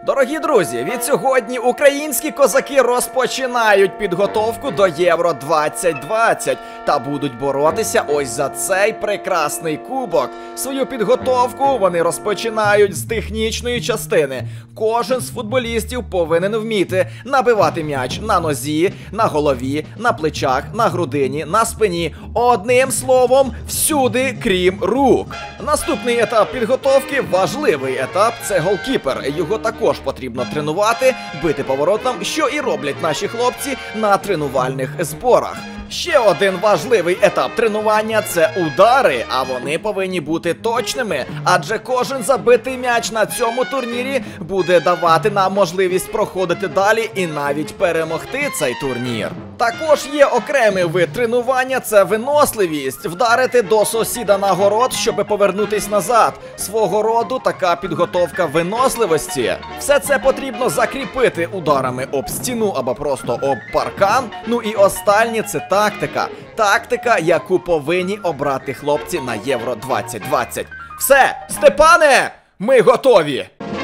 Дорогі друзі, від сьогодні українські козаки розпочинають підготовку до Євро 2020 та будуть боротися ось за цей прекрасний кубок. Свою підготовку вони розпочинають з технічної частини. Кожен з футболістів повинен вміти набивати м'яч на нозі, на голові, на плечах, на грудині, на спині. Одним словом, всюди, крім рук. Наступний етап підготовки, важливий етап, це голкіпер. Його також потрібно тренувати, бити поворотом, що і роблять наші хлопці на тренувальних зборах. Ще один важливий етап тренування – це удари, а вони повинні бути точними, адже кожен забитий м'яч на цьому турнірі буде давати нам можливість проходити далі і навіть перемогти цей турнір. Також є окремий вид тренування – це виносливість, вдарити до сусіда на город, щоб повернутись назад. Свого роду така підготовка виносливості. Все це потрібно закріпити ударами об стіну або просто об паркан. Ну і останнє – це тактика. Тактика, яку повинні обрати хлопці на Євро 2020. Все, Степане, ми готові!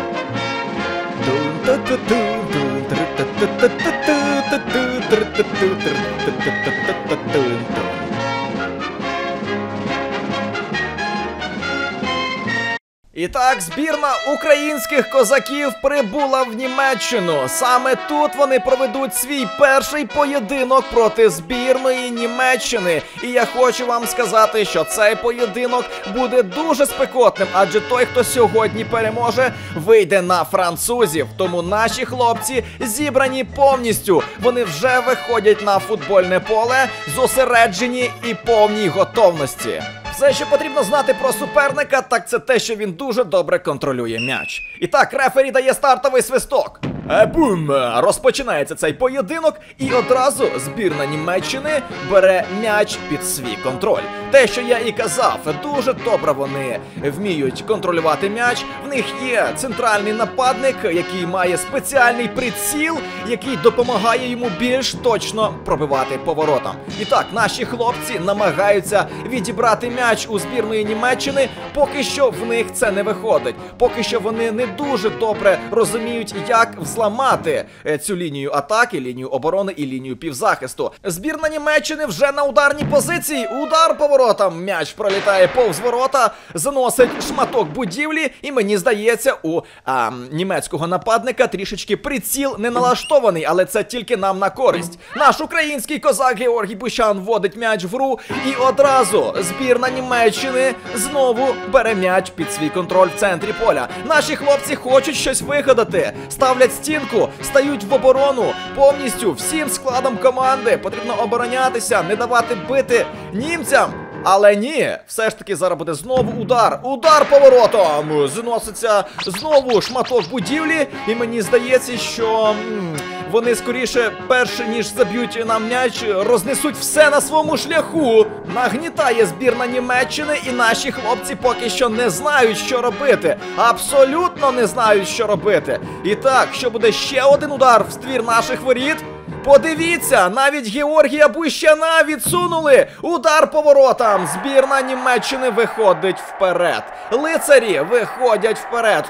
І так, збірна українських козаків прибула в Німеччину. Саме тут вони проведуть свій перший поєдинок проти збірної Німеччини. І я хочу вам сказати, що цей поєдинок буде дуже спекотним, адже той, хто сьогодні переможе, вийде на французів. Тому наші хлопці зібрані повністю. Вони вже виходять на футбольне поле, зосереджені і повній готовності. Все, що потрібно знати про суперника, так це те, що він дуже добре контролює м'яч. І так, рефері дає стартовий свисток. Бум! Розпочинається цей поєдинок, і одразу збірна Німеччини бере м'яч під свій контроль. Те, що я і казав, дуже добре вони вміють контролювати м'яч. В них є центральний нападник, який має спеціальний приціл, який допомагає йому більш точно пробивати поворотом. І так, наші хлопці намагаються відібрати м'яч у збірної Німеччини, поки що в них це не виходить. Поки що вони не дуже добре розуміють, як зламати цю лінію атаки, лінію оборони і лінію півзахисту. Збірна Німеччини вже на ударній позиції. Удар поворотом. М'яч пролітає повз ворота, заносить шматок будівлі, і мені здається, у німецького нападника трішечки приціл не налаштований, але це тільки нам на користь. Наш український козак Георгій Бущан вводить м'яч в гру, і одразу збірна Німеччини знову бере м'яч під свій контроль в центрі поля. Наші хлопці хочуть щось вигадати, ставлять стінку, стають в оборону повністю всім складом команди. Потрібно оборонятися, не давати бити німцям. Але ні, все ж таки зараз буде знову удар. Удар поворотом! Зноситься знову шматок будівлі, і мені здається, що вони скоріше, перше ніж заб'ють нам м'яч, рознесуть все на своєму шляху. Нагнітає збірна Німеччини, і наші хлопці поки що не знають, що робити. Абсолютно не знають, що робити. І так, що буде ще один удар в ствір наших воріт? Подивіться, навіть Георгія Бущана відсунули. Удар поворотом. Збірна Німеччини виходить вперед. Лицарі виходять вперед.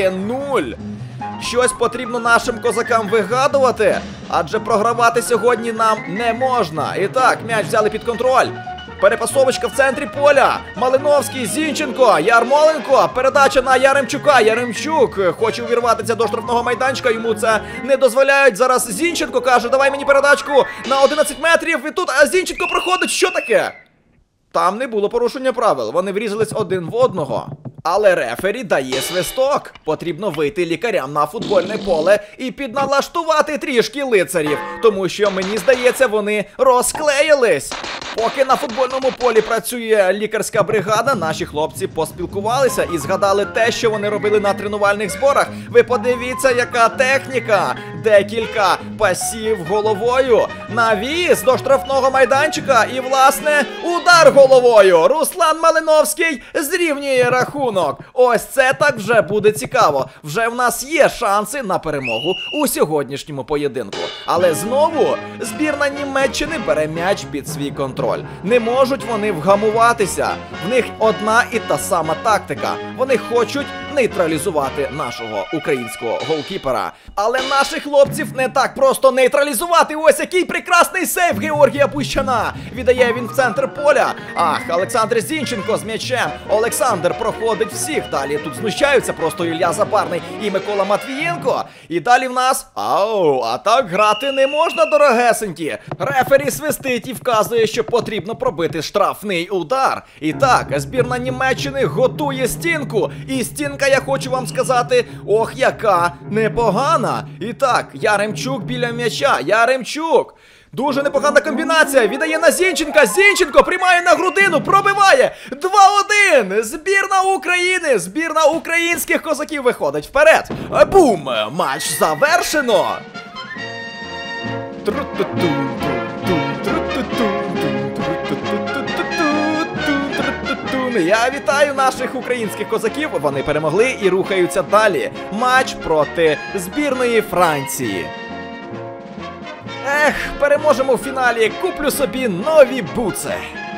1-0. Щось потрібно нашим козакам вигадувати, адже програвати сьогодні нам не можна. І так, м'яч взяли під контроль. Перепасовочка в центрі поля. Малиновський, Зінченко, Ярмоленко. Передача на Яремчука. Яремчук хоче увірватися до штрафного майданчика. Йому це не дозволяють. Зараз Зінченко каже, давай мені передачку на 11 метрів. І тут Зінченко проходить. Що таке? Там не було порушення правил. Вони врізались один в одного. Але рефері дає свисток. Потрібно вийти лікарям на футбольне поле і підналаштувати трішки лицарів. Тому що, мені здається, вони розклеїлись. Поки на футбольному полі працює лікарська бригада, наші хлопці поспілкувалися і згадали те, що вони робили на тренувальних зборах. Ви подивіться, яка техніка. Декілька пасів головою. Навіс до штрафного майданчика і, власне, удар головою. Руслан Малиновський зрівнює рахунок. Ось це так вже буде цікаво. Вже в нас є шанси на перемогу у сьогоднішньому поєдинку. Але знову збірна Німеччини бере м'яч під свій контроль. Не можуть вони вгамуватися. В них одна і та сама тактика. Вони хочуть нейтралізувати нашого українського голкіпера. Але наших хлопців не так просто нейтралізувати. Ось який прекрасний сейв Георгія Бущана. Віддає він в центр поля. Ах, Олександр Зінченко з м'ячем. Олександр проходить всіх. Далі тут знущаються просто Ілля Забарний і Микола Матвієнко. І далі в нас... Ау, а так грати не можна, дорогесенькі. Рефері свистить і вказує, що потрібно пробити штрафний удар. І так, збірна Німеччини готує стінку. І стінка, я хочу вам сказати, ох, яка непогана. І так, Яремчук біля м'яча. Яремчук. Дуже непогана комбінація. Віддає на Зінченка. Зінченко приймає на грудину. Пробиває. 2-1. Збірна України. Збірна українських козаків виходить вперед. Бум. Матч завершено. Я вітаю наших українських козаків. Вони перемогли і рухаються далі. Матч проти збірної Франції. Ех, переможемо в фіналі, куплю собі нові буци.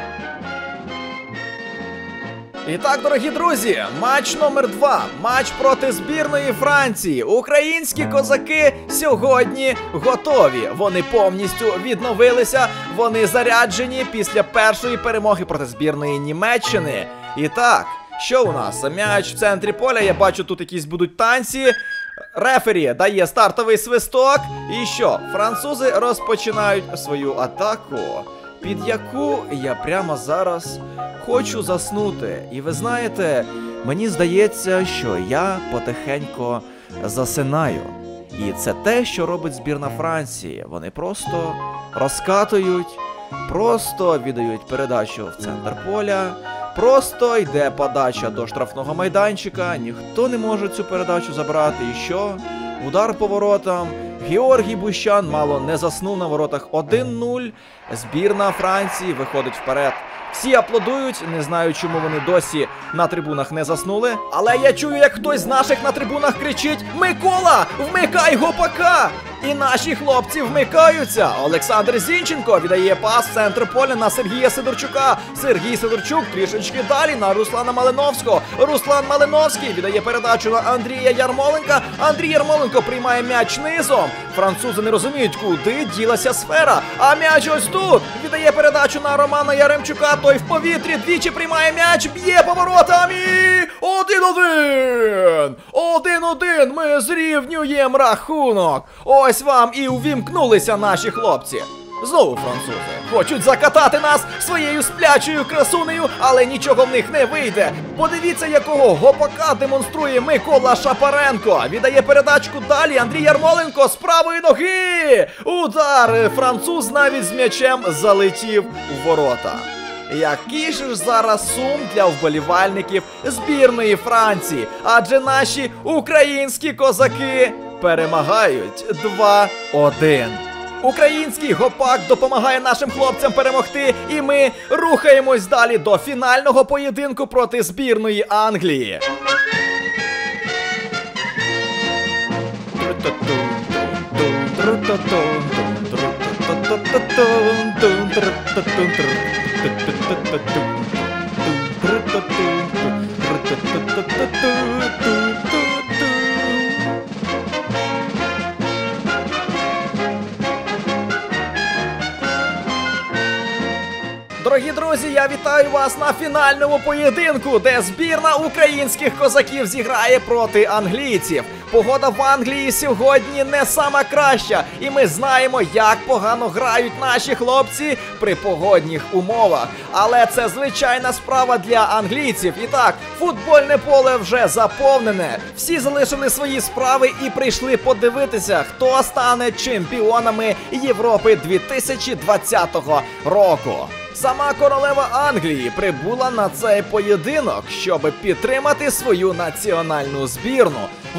І так, дорогі друзі, матч номер 2. Матч проти збірної Франції. Українські козаки сьогодні готові. Вони повністю відновилися, вони заряджені після першої перемоги проти збірної Німеччини. І так, що у нас? М'яч в центрі поля, я бачу, тут якісь будуть танці. Рефері дає стартовий свисток. І що? Французи розпочинають свою атаку, під яку я прямо зараз хочу заснути. І ви знаєте, мені здається, що я потихеньку засинаю. І це те, що робить збірна Франції. Вони просто розкатують, просто віддають передачу в центр поля. Просто йде подача до штрафного майданчика, ніхто не може цю передачу забрати. І що? Удар по воротам. Георгій Бущан мало не заснув на воротах. 1-0. Збірна Франції виходить вперед. Всі аплодують, не знаю, чому вони досі на трибунах не заснули. Але я чую, як хтось з наших на трибунах кричить: «Микола, вмикай гопака!» І наші хлопці вмикаються. Олександр Зінченко віддає пас в центр поля на Сергія Сидорчука. Сергій Сидорчук трішечки далі на Руслана Малиновського. Руслан Малиновський віддає передачу на Андрія Ярмоленка. Андрій Ярмоленко приймає м'яч низом. Французи не розуміють, куди ділася сфера. А м'яч ось тут. Віддає передачу на Романа Яремчука. Той в повітрі двічі приймає м'яч, б'є поворотом і 1-1! 1-1! Ми зрівнюємо рахунок. Ось вам і увімкнулися наші хлопці. Знову французи хочуть закатати нас своєю сплячою красунею, але нічого в них не вийде. Подивіться, якого гопака демонструє Микола Шапаренко. Віддає передачку далі. Андрій Ярмоленко з правої ноги. Удар. Француз навіть з м'ячем залетів у ворота. Який ж зараз сум для вболівальників збірної Франції, адже наші українські козаки перемагають 2-1. Український гопак допомагає нашим хлопцям перемогти, і ми рухаємось далі до фінального поєдинку проти збірної Англії. Дорогі друзі, я вітаю вас на фінальному поєдинку, де збірна українських козаків зіграє проти англійців. Погода в Англії сьогодні не сама краща, і ми знаємо, як погано грають наші хлопці при погодних умовах. Але це звичайна справа для англійців. І так, футбольне поле вже заповнене. Всі залишили свої справи і прийшли подивитися, хто стане чемпіонами Європи 2020 року. Сама королева Англії прибула на цей поєдинок, щоб підтримати свою національну збірну. В нас в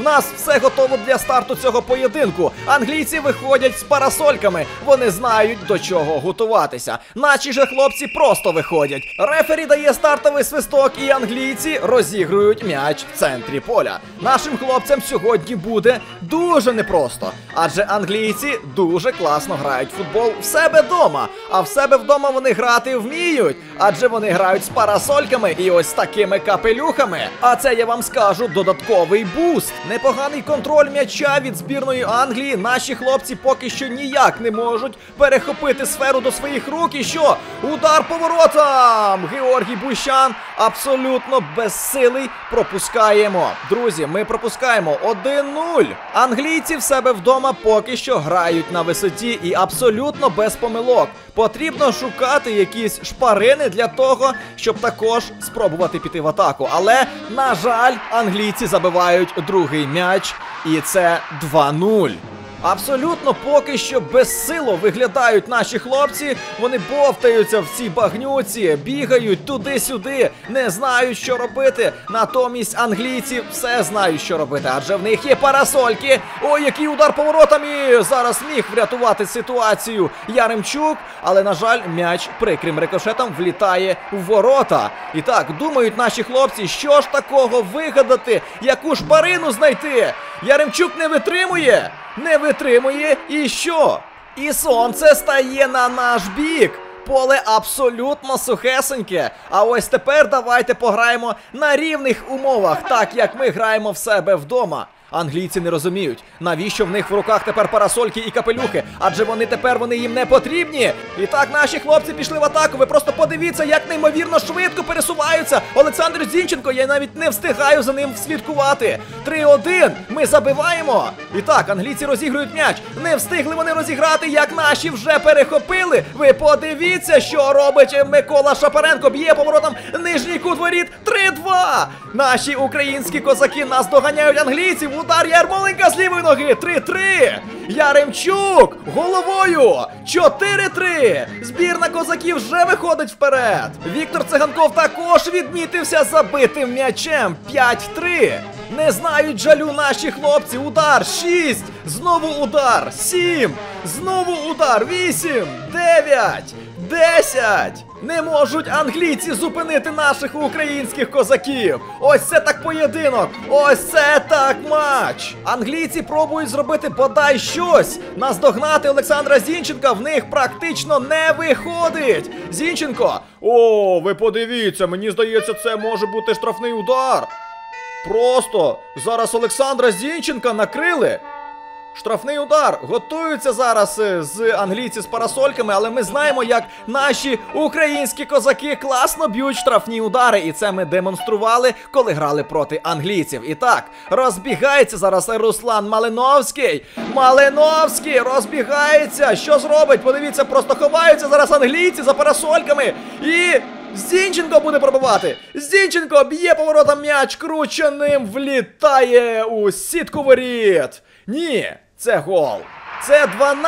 все готово для старту цього поєдинку. Англійці виходять з парасольками, вони знають, до чого готуватися. Наші же хлопці просто виходять. Рефері дає стартовий свисток, і англійці розігрують м'яч в центрі поля. Нашим хлопцям сьогодні буде дуже непросто, адже англійці дуже класно грають в футбол в себе вдома. А в себе вдома вони грати вміють, адже вони грають з парасольками і ось такими капелюхами. А це, я вам скажу, додатковий буст. Непоганий контроль м'яча від збірної Англії. Наші хлопці поки що ніяк не можуть перехопити сферу до своїх рук. І що? Удар по воротам! Георгій Бущан абсолютно безсилий. Пропускаємо. Друзі, ми пропускаємо 1-0. Англійці в себе вдома поки що грають на висоті і абсолютно без помилок. Потрібно шукати якісь шпарини для того, щоб також спробувати піти в атаку. Але, на жаль, англійці забивають другий м'яч, і це 2-0. Абсолютно поки що безсило виглядають наші хлопці. Вони бовтаються в цій багнюці, бігають туди-сюди, не знають, що робити. Натомість англійці все знають, що робити, адже в них є парасольки. Ой, який удар по воротам, і зараз міг врятувати ситуацію Яремчук. Але, на жаль, м'яч прикрим рикошетом влітає в ворота. І так, думають наші хлопці, що ж такого вигадати, яку шпарину знайти. Яремчук не витримує. Не витримує, і що? І сонце стає на наш бік. Поле абсолютно сухесеньке. А ось тепер давайте пограємо на рівних умовах, так як ми граємо в себе вдома. Англійці не розуміють, навіщо в них в руках тепер парасольки і капелюхи, адже вони їм не потрібні. І так, наші хлопці пішли в атаку, ви просто подивіться, як неймовірно швидко пересуваються. Олександр Зінченко, я навіть не встигаю за ним слідкувати. 3-1, ми забиваємо. І так, англійці розігрують м'яч, не встигли вони розіграти, як наші вже перехопили. Ви подивіться, що робить Микола Шапаренко, б'є поворотом нижній кут воріт, 3-2. Наші українські козаки нас доганяють англійців. Удар Ярмоленка з лівої ноги. 3-3. Яремчук головою. 4-3. Збірна козаків вже виходить вперед. Віктор Циганков також відмітився забитим м'ячем. 5-3. Не знають жалю наші хлопці. Удар 6. Знову удар 7. Знову удар 8. 9. 10. Не можуть англійці зупинити наших українських козаків. Ось це так поєдинок. Ось це так матч. Англійці пробують зробити бодай щось. Наздогнати Олександра Зінченка в них практично не виходить. Зінченко. О, ви подивіться, мені здається, це може бути штрафний удар. Просто зараз Олександра Зінченка накрили. Штрафний удар. Готуються зараз з англійці з парасольками, але ми знаємо, як наші українські козаки класно б'ють штрафні удари. І це ми демонстрували, коли грали проти англійців. І так, розбігається зараз Руслан Малиновський. Малиновський розбігається. Що зробить? Подивіться, просто ховаються зараз англійці за парасольками. І Зінченко буде пробивати. Зінченко б'є поворотом м'яч, крученим влітає у сітку воріт. Ні, це гол. Це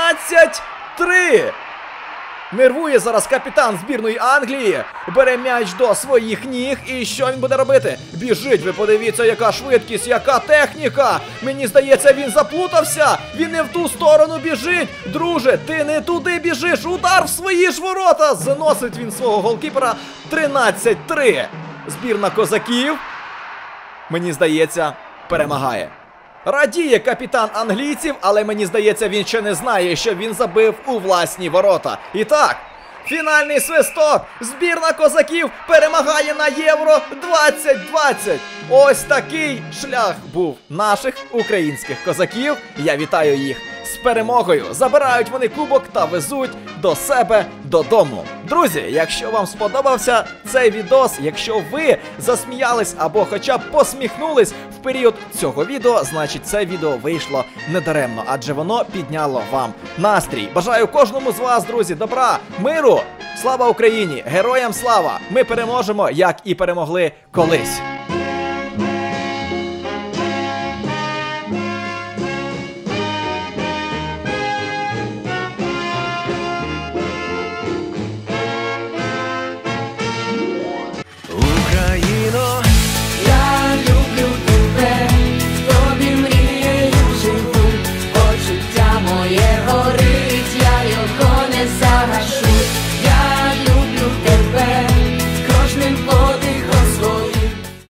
12-3. Нервує зараз капітан збірної Англії. Бере м'яч до своїх ніг. І що він буде робити? Біжить, ви подивіться, яка швидкість, яка техніка. Мені здається, він заплутався. Він не в ту сторону біжить. Друже, ти не туди біжиш. Удар в свої ж ворота. Заносить він свого голкіпера. 13-3. Збірна козаків, мені здається, перемагає. Радіє капітан англійців, але мені здається, він ще не знає, що він забив у власні ворота. І так, фінальний свисток. Збірна козаків перемагає на Євро 2020. Ось такий шлях був наших українських козаків. Я вітаю їх з перемогою. Забирають вони кубок та везуть до себе додому. Друзі, якщо вам сподобався цей відос, якщо ви засміялись або хоча б посміхнулись в період цього відео, значить це відео вийшло недаремно, адже воно підняло вам настрій. Бажаю кожному з вас, друзі, добра, миру, слава Україні, героям слава! Ми переможемо, як і перемогли колись.